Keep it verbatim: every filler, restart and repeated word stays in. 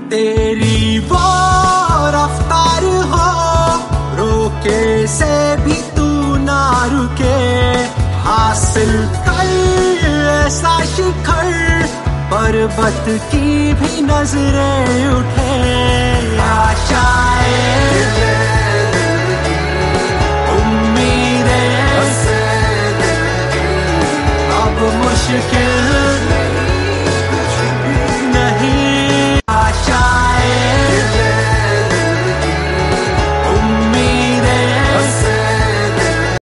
तेरी वो रफ्तार हो, रोके से भी तू ना रुके, हासिल कर ऐसा शिखर, पर्वत की भी नजरें उठे। आशा